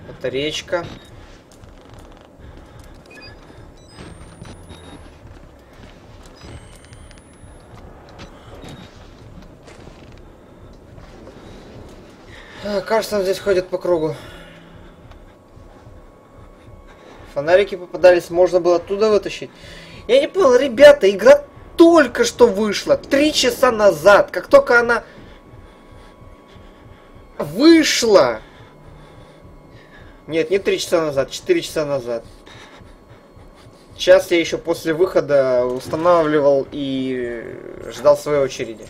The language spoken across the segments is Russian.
Батареечка. Кажется, он здесь ходит по кругу. Фонарики попадались, можно было оттуда вытащить. Я не понял, ребята, игра только что вышла. 3 часа назад. Как только она вышла. Нет, не 3 часа назад, 4 часа назад. Сейчас я еще после выхода устанавливал и ждал своей очереди.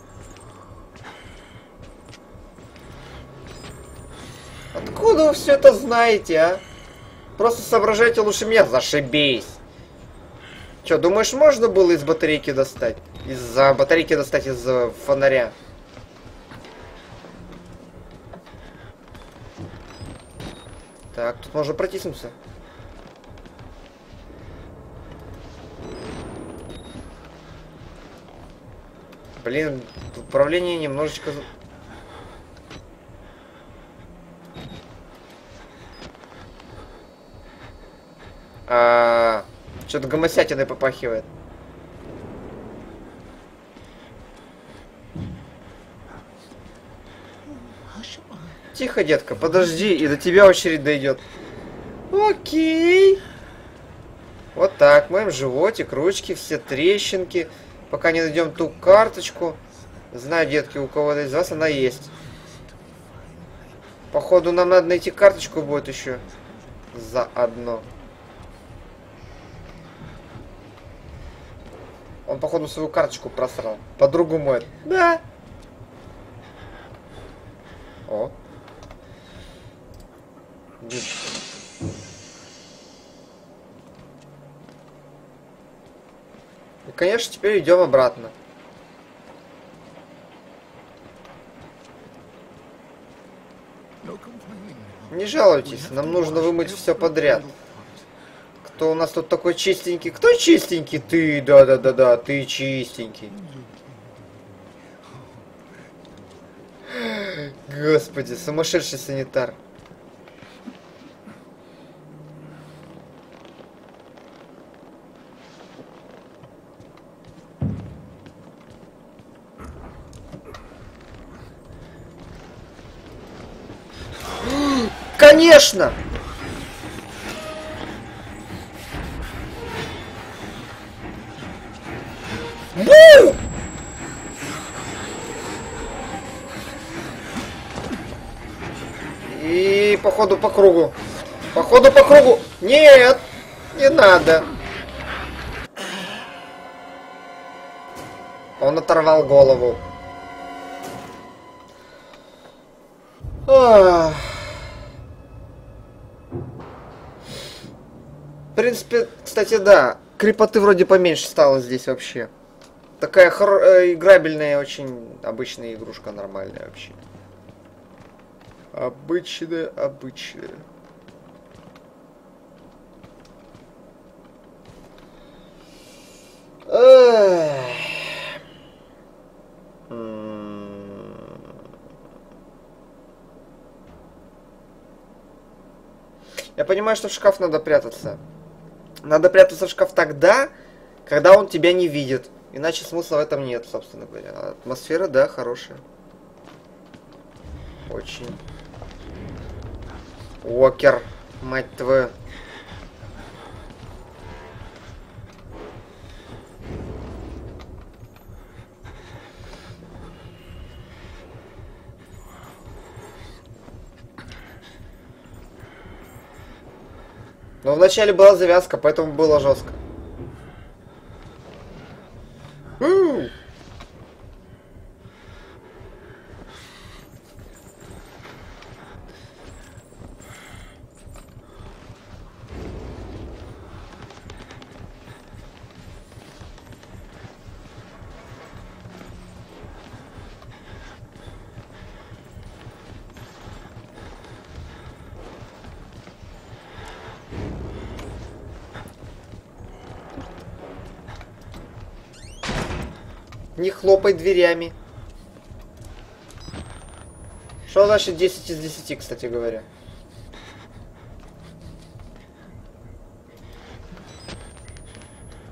Откуда вы все это знаете, а? Просто соображайте лучше меня, зашибись. Че, думаешь, можно было из батарейки достать? Из-за батарейки достать из фонаря? Так, тут можно протиснуться. Блин, управление немножечко... Что-то гомосятиной попахивает. Тихо, детка, подожди, и до тебя очередь дойдет. Окей. Вот так, моем животик, ручки, все трещинки. Пока не найдем ту карточку. Знаю, детки, у кого-то из вас она есть. Походу, нам надо найти карточку будет еще. Заодно. Он, походу, свою карточку просрал. Подругу моет. Да. О. И, конечно, теперь идем обратно. Не жалуйтесь, нам нужно вымыть все подряд. Кто у нас тут такой чистенький? Кто чистенький? Ты, да-да-да-да, ты чистенький. Господи, сумасшедший санитар. Конечно! Бу! И походу по кругу. Походу по кругу. Нет, не надо. Он оторвал голову. Ах. В принципе, кстати, да. Крепоты вроде поменьше стало здесь вообще. Такая играбельная, очень обычная игрушка, нормальная вообще. Обычная. Я понимаю, что в шкаф надо прятаться. Надо прятаться в шкаф тогда, когда он тебя не видит. Иначе смысла в этом нет, собственно говоря. Атмосфера, да, хорошая. Очень. Уокер, мать твою. Но вначале была завязка, поэтому было жестко. Не хлопай дверями. Что значит 10 из 10, кстати говоря?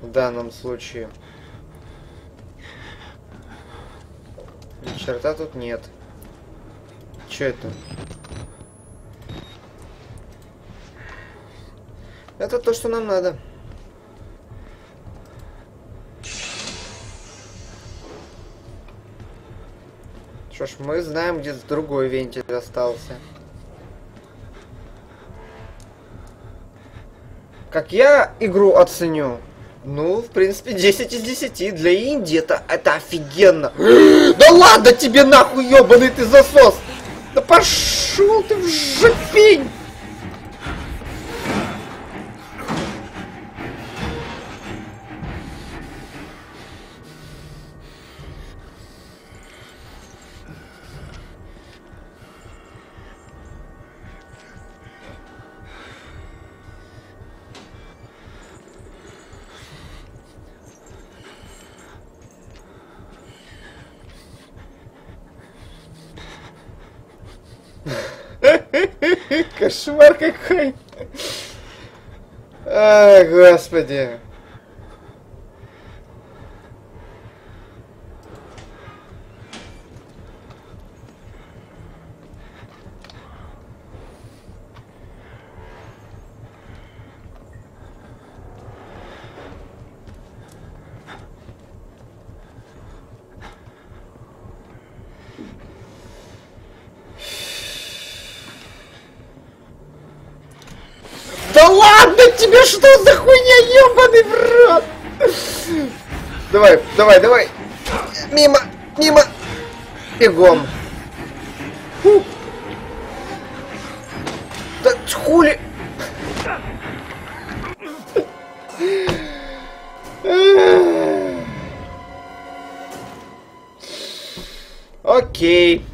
В данном случае. Ни черта тут нет. Что это? Это то, что нам надо. Что ж, мы знаем, где другой вентиль остался. Как я игру оценю? Ну, в принципе, 10 из 10. Для Индии это офигенно. Да ладно тебе нахуй, ёбаный ты засос! Да пошел ты в жопень! Кошмар какой. Ай, господи. Да ладно тебе, что за хуйня, ебаный в рот! Давай, давай, давай! Мимо, мимо! Бегом! Фу. Да хули! Окей.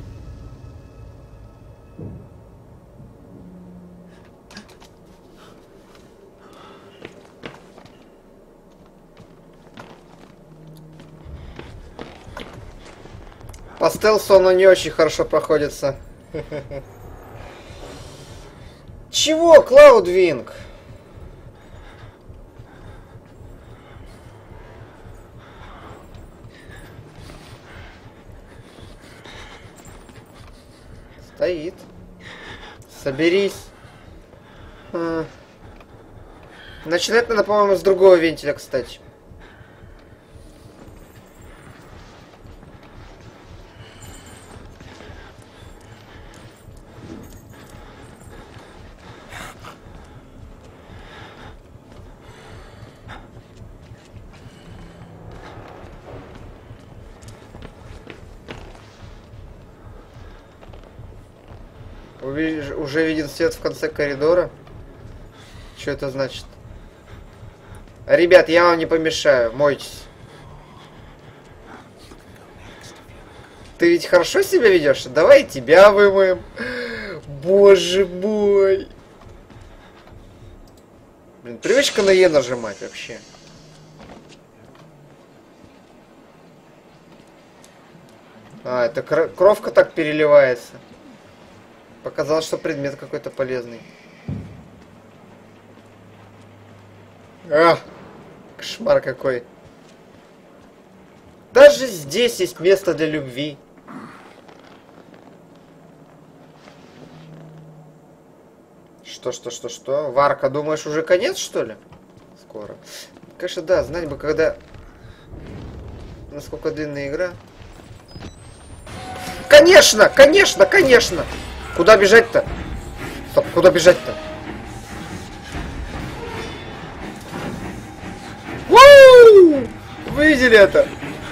По стелсу оно не очень хорошо проходится. Чего, Клаудвинг? Стоит. Соберись. Начинать надо, по-моему, с другого вентиля, кстати. Уже виден свет в конце коридора. Что это значит? Ребят, я вам не помешаю, мойтесь. Ты ведь хорошо себя ведешь? Давай тебя вымоем. Боже мой. Блин, привычка на Е нажимать вообще. А, это кровка так переливается. Показалось, что предмет какой-то полезный. А, кошмар какой. Даже здесь есть место для любви. Что? Варка, думаешь, уже конец, что ли? Скоро. Конечно, да, знать бы, когда... Насколько длинная игра. Конечно! Куда бежать-то? Стоп, куда бежать-то? Вы видели это?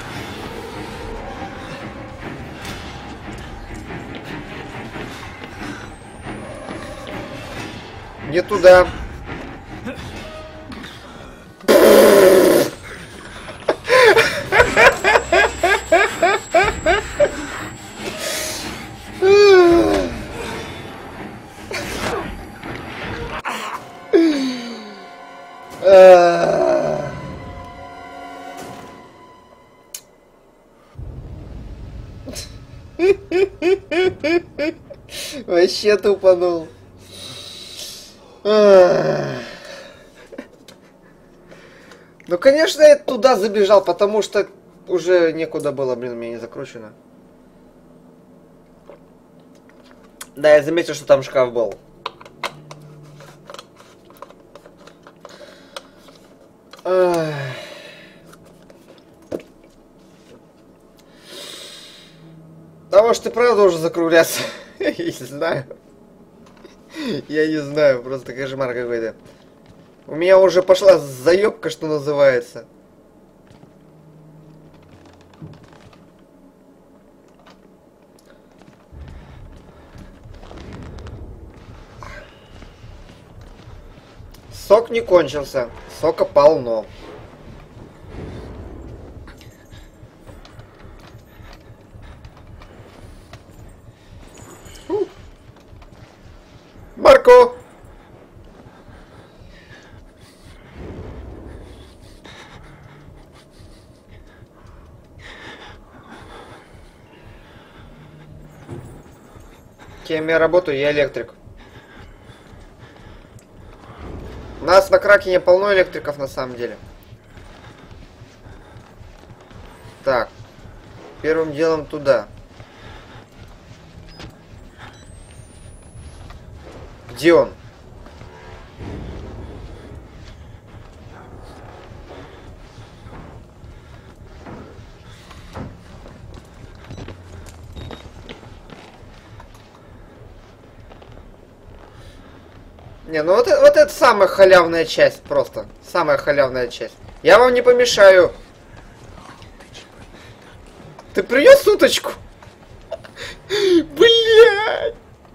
Не туда. Вообще тупанул. Ну, конечно, я туда забежал, потому что уже некуда было, блин, у меня не закручено. Да, я заметил, что там шкаф был. Ах. Да, может, ты правда должен закругляться? Я не знаю. Я не знаю, просто кошмар какой-то. У меня уже пошла заебка, что называется. Сок не кончился. Сока полно. Марко! Кем я работаю? Я электрик. У нас на Кракене полно электриков на самом деле. Так. Первым делом туда. Где он? Не, ну вот это самая халявная часть просто. Самая халявная часть. Я вам не помешаю. Ты принес уточку? Блядь!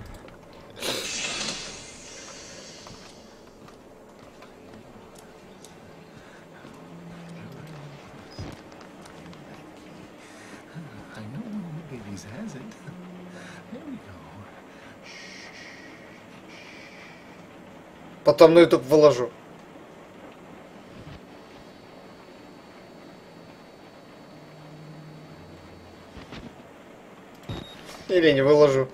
Потом на YouTube выложу. Или не выложу.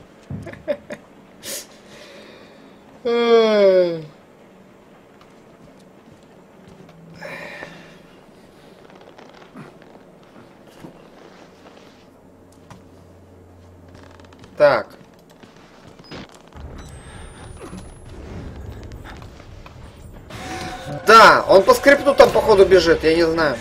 Так. Да, он по скрипту там походу бежит, я не знаю.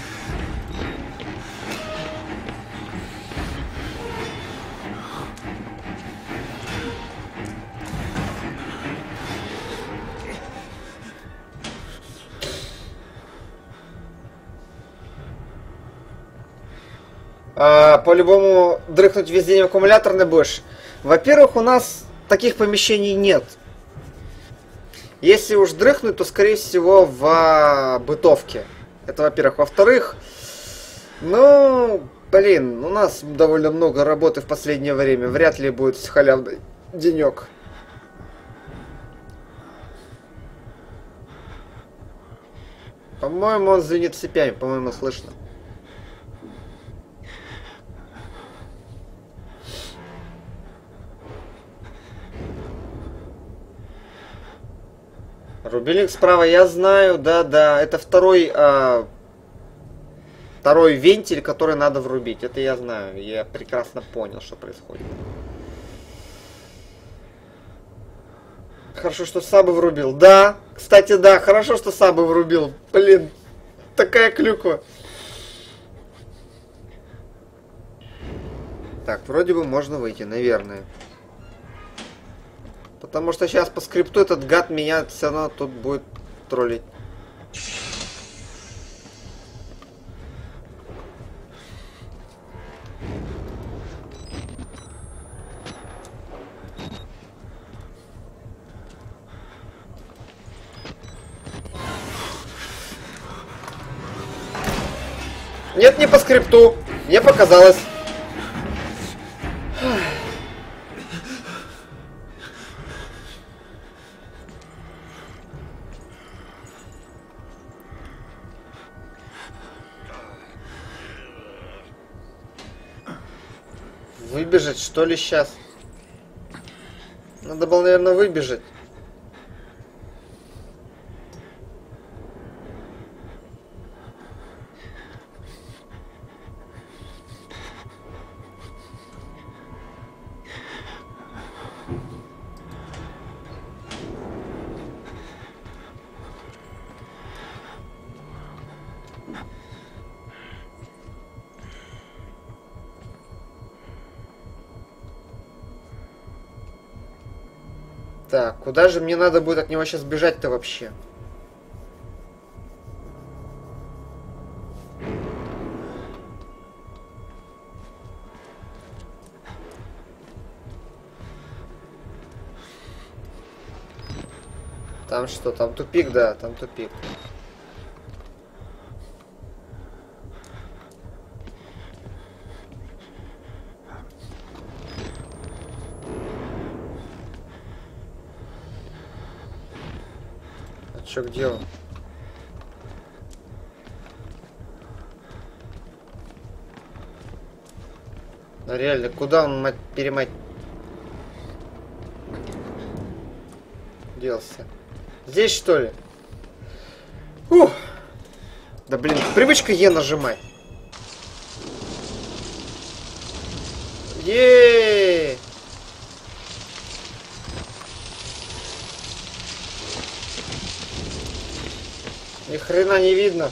По-любому дрыхнуть весь день в аккумуляторный будешь. Во-первых, у нас таких помещений нет. Если уж дрыхнуть, то скорее всего в бытовке. Это во-первых. Во-вторых, ну, блин, у нас довольно много работы в последнее время. Вряд ли будет халявный денек. По-моему, он звенит цепями, по-моему, слышно. Рубильник справа, я знаю, да-да. Это второй вентиль, который надо врубить. Это я знаю. Я прекрасно понял, что происходит. Хорошо, что сабы врубил. Да, кстати, да, хорошо, что сабы врубил. Блин, такая клюква. Так, вроде бы можно выйти, наверное. Потому что сейчас по скрипту этот гад меня все равно тут будет троллить. Нет, не по скрипту. Мне показалось. Выбежать, что ли, сейчас? Надо было, наверное, выбежать. Так, куда же мне надо будет от него сейчас бежать-то вообще? Там что? Там тупик, да, там тупик. А чё, где он? Ну реально, куда он, мать, перемать, делся? Здесь, что ли? Ух! Да блин, привычка Е нажимать. Еее! Ни хрена не видно.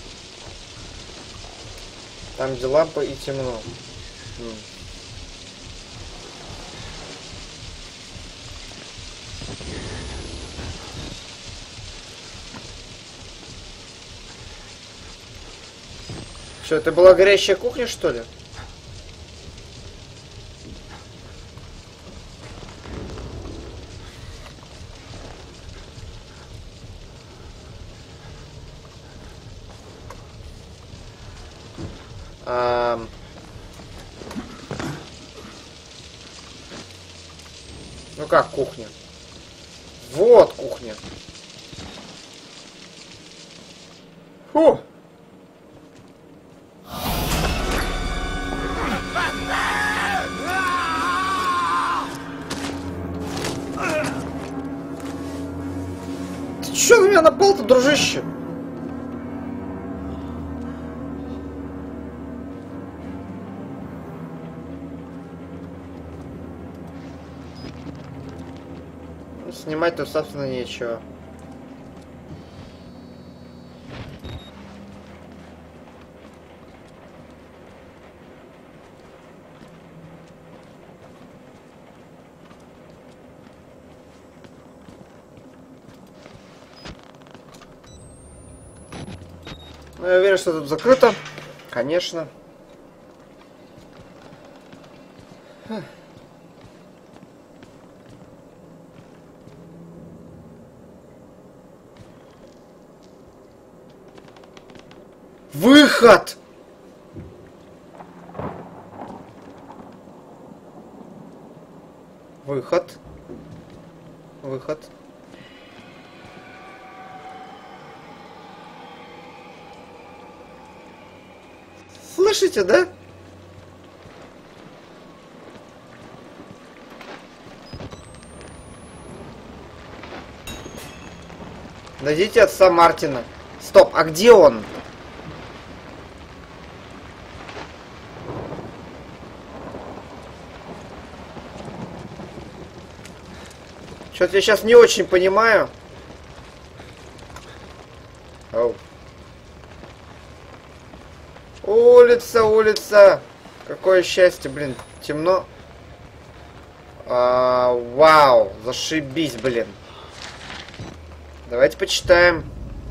Там где лампа и темно. Что, это была горящая кухня, что ли? Ну как кухня? Вот кухня. Фу! Ты чё на меня напал-то, дружище? Снимать тут, собственно, нечего. Ну, я уверен, что тут закрыто. Конечно. Выход! Выход. Выход. Слышите, да? Найдите отца Мартина. Стоп, а где он? Что-то я сейчас не очень понимаю. Оу. Улица, улица. Какое счастье, блин. Темно. Вау, зашибись, блин. Давайте почитаем.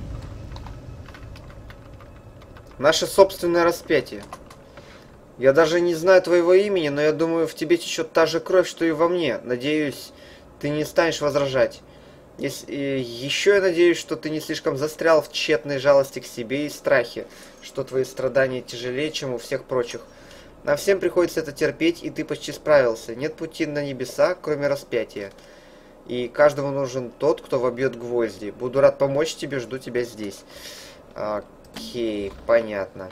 Наше собственное распятие. Я даже не знаю твоего имени, но я думаю, в тебе течет та же кровь, что и во мне. Надеюсь, ты не станешь возражать. Еще я надеюсь, что ты не слишком застрял в тщетной жалости к себе и страхе, что твои страдания тяжелее, чем у всех прочих. Нам всем приходится это терпеть, и ты почти справился. Нет пути на небеса, кроме распятия. И каждому нужен тот, кто вобьет гвозди. Буду рад помочь тебе, жду тебя здесь. Окей, понятно.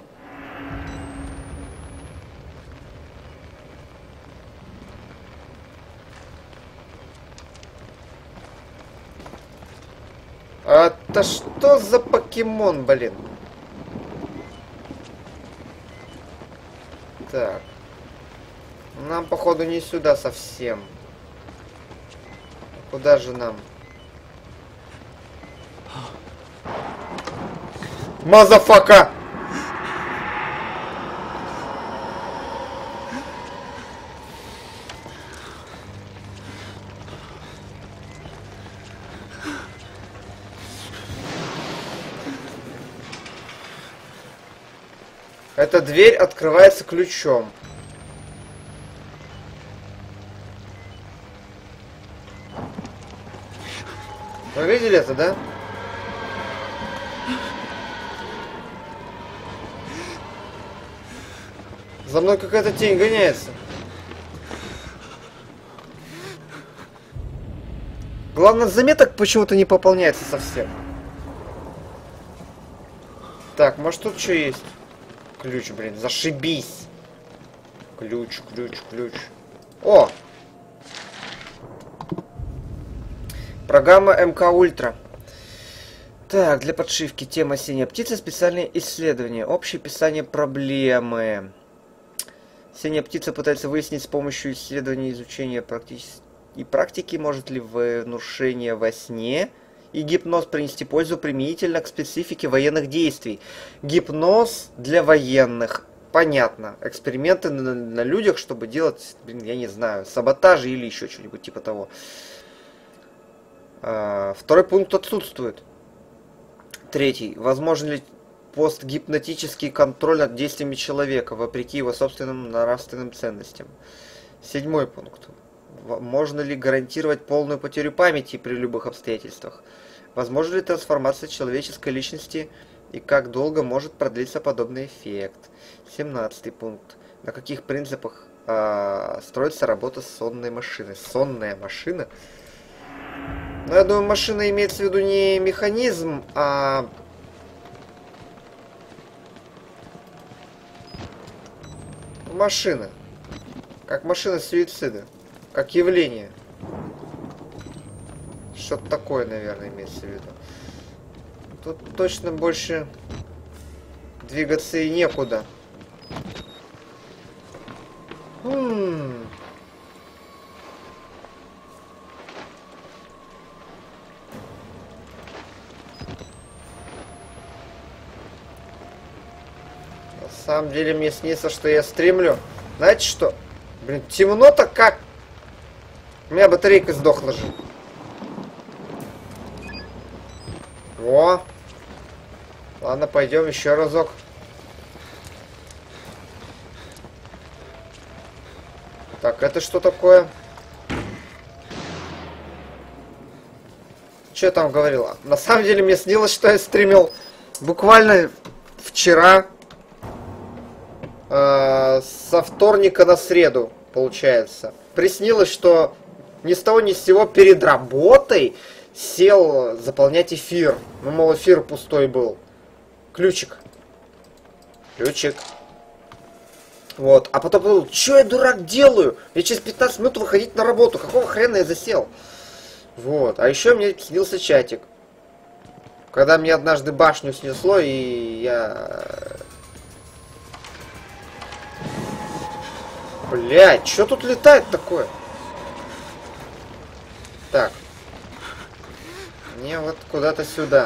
Это что за покемон, блин? Так. Нам, походу, не сюда совсем. Куда же нам? Мазафака! Эта дверь открывается ключом. Вы видели это, да? За мной какая-то тень гоняется. Главное, заметок почему-то не пополняется совсем. Так, может тут что есть? Ключ, блин, зашибись. Ключ. О! Программа МК Ультра. Так, для подшивки тема «Синяя птица», специальные исследования, общее описание проблемы. Синяя птица пытается выяснить с помощью исследований изучения практики, может ли внушение во сне и гипноз принести пользу применительно к специфике военных действий. Гипноз для военных. Понятно. Эксперименты на людях, чтобы делать, я не знаю, саботажи или еще что-нибудь типа того. Второй пункт отсутствует. Третий. Возможен ли постгипнотический контроль над действиями человека, вопреки его собственным нравственным ценностям? Седьмой пункт. Можно ли гарантировать полную потерю памяти при любых обстоятельствах? Возможна ли трансформация человеческой личности и как долго может продлиться подобный эффект? 17-й пункт. На каких принципах строится работа сонной машины? Сонная машина? Ну, я думаю, машина имеется в виду не механизм, а машина. Как машина суицида. Как явление. Что-то такое, наверное, имеется в виду. Тут точно больше двигаться и некуда. На самом деле мне снится, что я стримлю. Знаете что? Блин, темно-то как? У меня батарейка сдохла же. О! Ладно, пойдем еще разок. Так, это что такое? Что я там говорила? На самом деле мне снилось, что я стримил буквально вчера. Со вторника на среду, получается. Приснилось, что ни с того ни с сего перед работой сел заполнять эфир. Ну, мол, эфир пустой был. Ключик. Вот. А потом подумал, что я, дурак, делаю? Я через 15 минут выходить на работу. Какого хрена я засел? Вот. А еще мне снился чатик. Когда мне однажды башню снесло, и я... Блядь, что тут летает такое? Так. Мне вот куда-то сюда.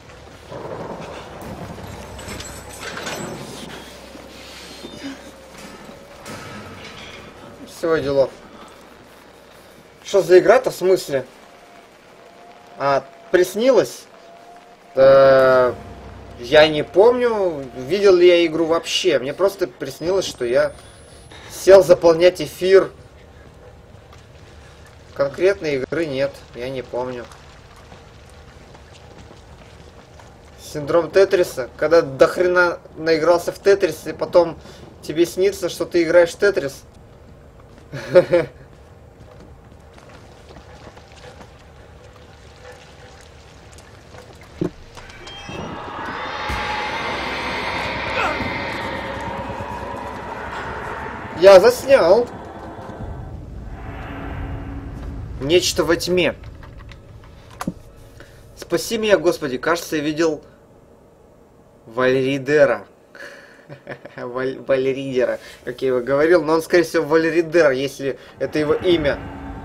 Всего делов. Что за игра-то, в смысле? Приснилось? Я не помню, видел ли я игру вообще. Мне просто приснилось, что я сел заполнять эфир. Конкретной игры нет, я не помню. Синдром Тетриса, когда до хрена наигрался в Тетрис, и потом тебе снится, что ты играешь в Тетрис. Я заснял. Нечто во тьме. Спаси меня, Господи, кажется, я видел Вальридера. Вальридера, как я его говорил, но он, скорее всего, Вальридер, если это его имя.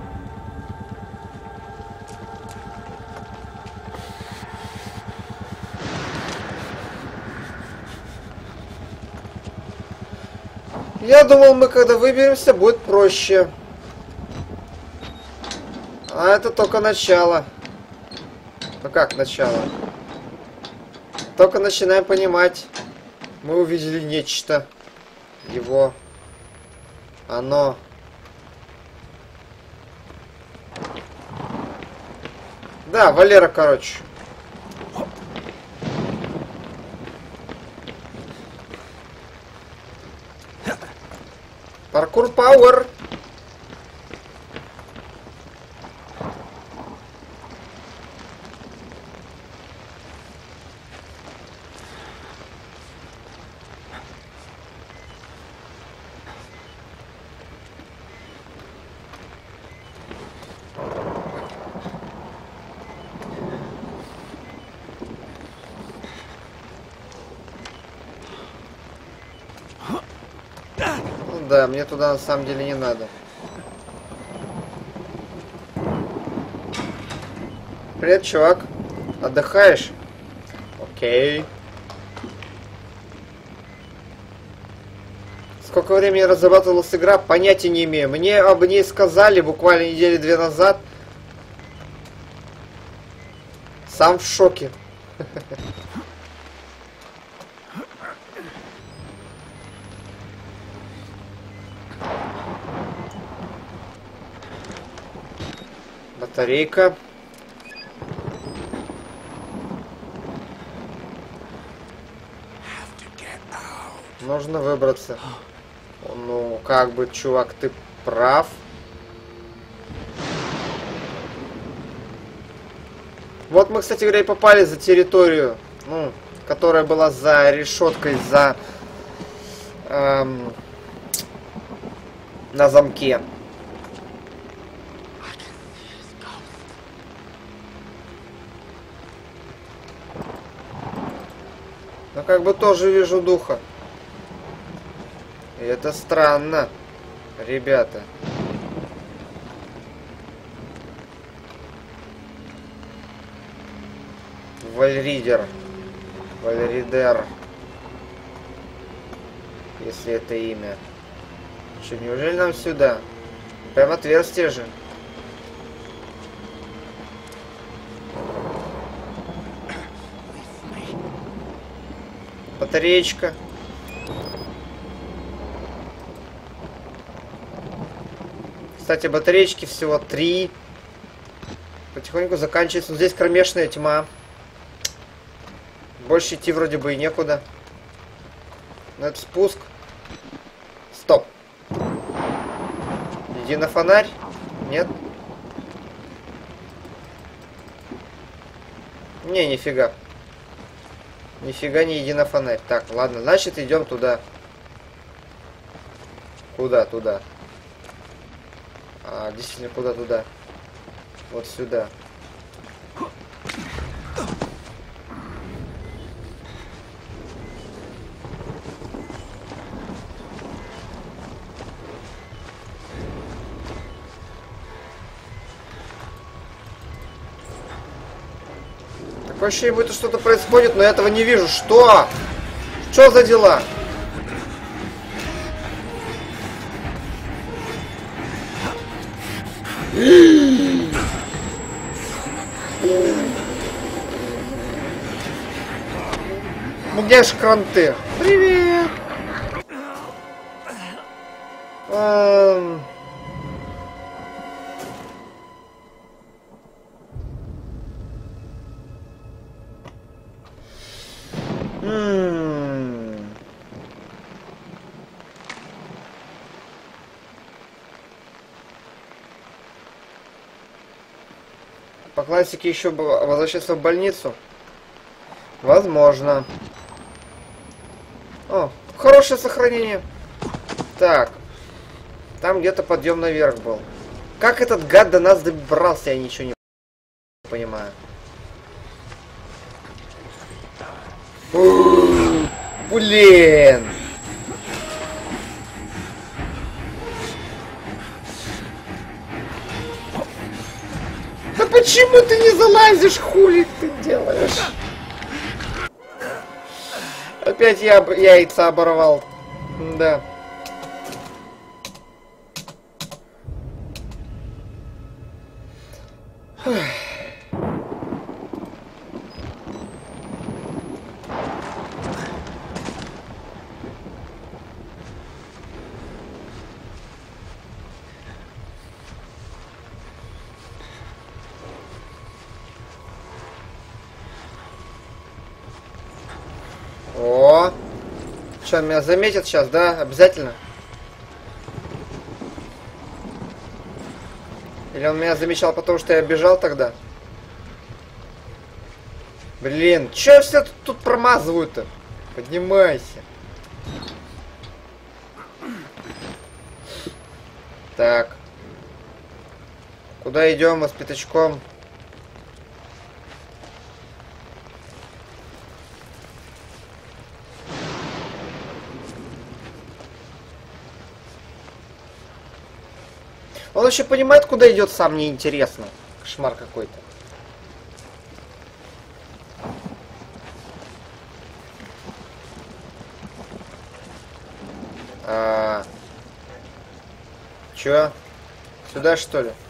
Я думал, мы когда выберемся, будет проще. А это только начало. Ну как начало? Только начинаем понимать, Мы увидели нечто. Его. Оно. Да, Валера, короче. Паркур пауэр. Да, мне туда на самом деле не надо. Привет, чувак. Отдыхаешь? Окей. Сколько времени разрабатывалась игра, понятия не имею. Мне об ней сказали буквально недели 2 назад. Сам в шоке. Батарейка. Нужно выбраться. Ну, как бы, чувак, ты прав. Вот мы, кстати говоря, и попали за территорию, ну, которая была за решеткой, за... на замке. Но как бы тоже вижу духа. И это странно, ребята. Вальридер. Вальридер. Если это имя. Что, неужели нам сюда? Прям отверстие же. Батареечка. Кстати, батареечки всего 3. Потихоньку заканчивается. Здесь кромешная тьма. Больше идти вроде бы и некуда. Но это спуск. Стоп. Иди на фонарь. Нет? Не, нифига. Нифига не иди на фонарь. Так, ладно, значит идем туда. Куда туда? А, действительно, куда туда? Вот сюда. Такое ощущение, будто что-то происходит, но я этого не вижу. Что? Что за дела? Ну где ж кранты? Привет! По классике еще возвращаться в больницу? Возможно. О, хорошее сохранение. Так. Там где-то подъем наверх был. Как этот гад до нас добрался, я ничего не понимаю. Блин! Да почему ты не залазишь, хули ты делаешь? Опять я яйца оборвал. Да. Что, меня заметят сейчас, да? Обязательно? Или он меня замечал потому, что я бежал тогда? Блин, чё все тут промазывают-то? Поднимайся. Так. Куда идем мы с пятачком? Он вообще понимает, куда идет, сам неинтересно. Кошмар какой-то. Чё? Сюда, что ли?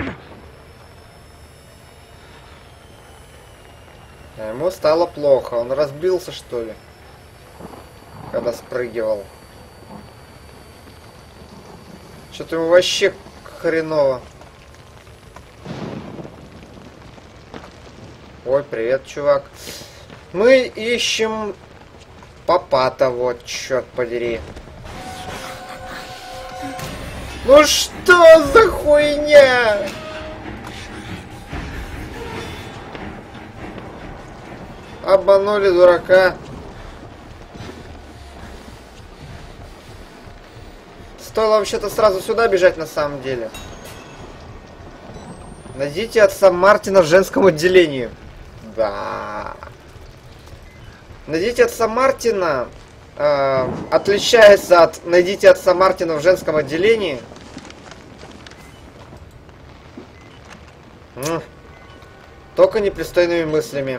Ему стало плохо. Он разбился, что ли? Когда спрыгивал. Что-то ему вообще хреново. Ой, привет, чувак. Мы ищем папата, вот, черт подери. Ну что за хуйня? Обманули дурака. Стоило вообще-то сразу сюда бежать на самом деле. Найдите отца Мартина в женском отделении. Да. Найдите отца Мартина отличается от найдите отца Мартина в женском отделении. Только непристойными мыслями.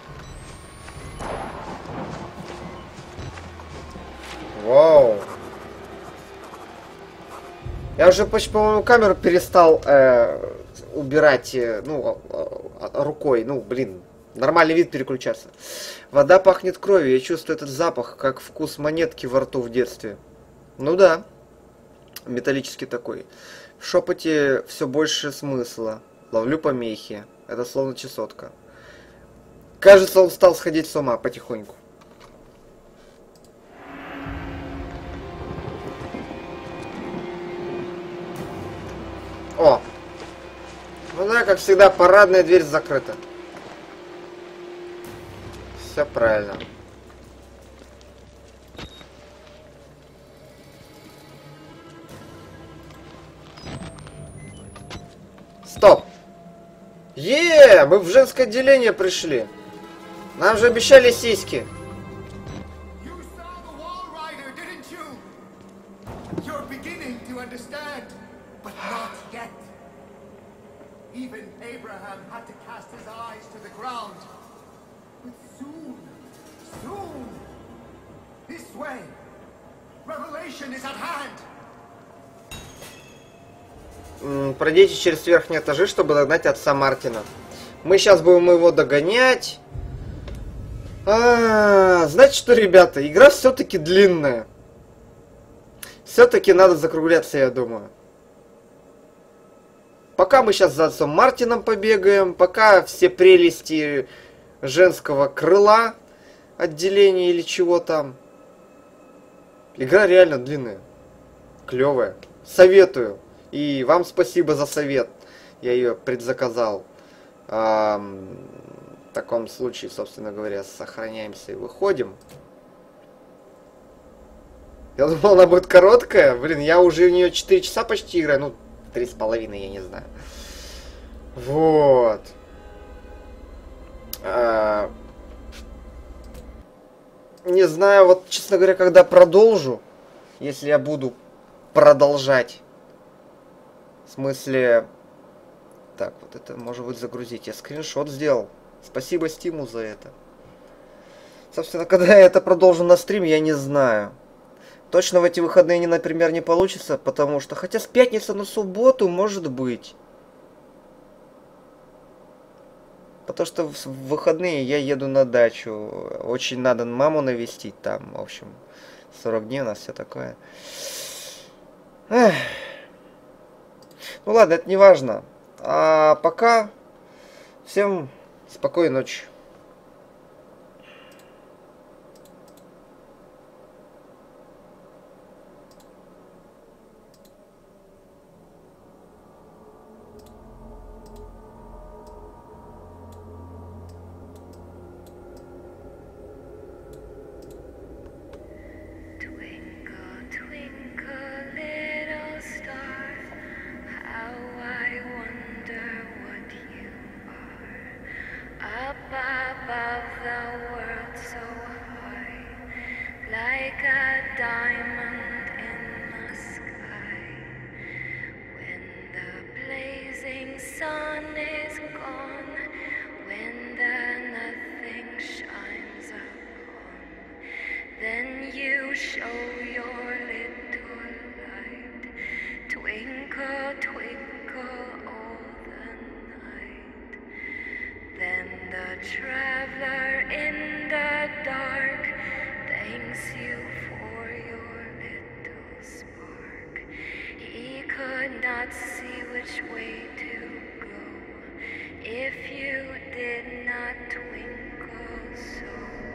Вау. Я уже почти, по-моему, камеру перестал убирать, рукой. Ну, блин, нормальный вид переключаться. Вода пахнет кровью. Я чувствую этот запах, как вкус монетки во рту в детстве. Ну да, металлический такой. В шепоте все больше смысла. Ловлю помехи. Это словно чесотка. Кажется, он стал сходить с ума потихоньку. О! Ну да, как всегда, парадная дверь закрыта. Все правильно. Стоп! Мы в женское отделение пришли. Нам же обещали сиськи. Even Abraham had to cast his eyes to the ground. But soon, this way, revelation is at hand. Пройдите через верхние этажи, чтобы догнать отца Мартина. Мы сейчас будем его догонять. Знаете что, ребята, игра все-таки длинная. Все-таки надо закругляться, я думаю. Пока мы сейчас за отцом Мартином побегаем, пока все прелести женского крыла, отделения или чего там. Игра реально длинная, клевая. Советую. И вам спасибо за совет. Я ее предзаказал. В таком случае, собственно говоря, сохраняемся и выходим. Я думал, она будет короткая. Блин, я уже в нее 4 часа почти играю. Ну, 3,5, я не знаю. Вот. Не знаю, вот, честно говоря, когда продолжу, если я буду продолжать. В смысле... Так, вот это, может быть, загрузить. Я скриншот сделал. Спасибо Стиму за это. Собственно, когда я это продолжу на стрим, я не знаю. Точно в эти выходные, например, не получится, потому что... Хотя с пятницы на субботу, может быть. Потому что в выходные я еду на дачу. Очень надо маму навестить там. В общем, 40 дней у нас все такое. Эх. Ну ладно, это не важно. А пока всем спокойной ночи. Up above the world so high, like a diamond in the sky. When the blazing sun is gone, when the nothing shines upon, then you show your little light. Twinkle, twinkle all the night. Then the traveler in the dark thanks you for your little spark. He could not see which way to go if you did not twinkle so.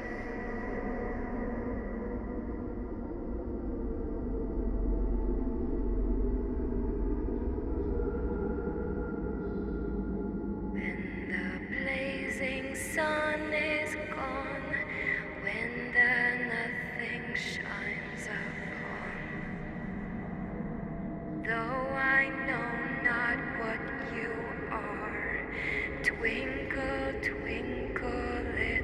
When the blazing sun is gone, when the nothing shines upon, though I know not what you are, twinkle, twinkle, little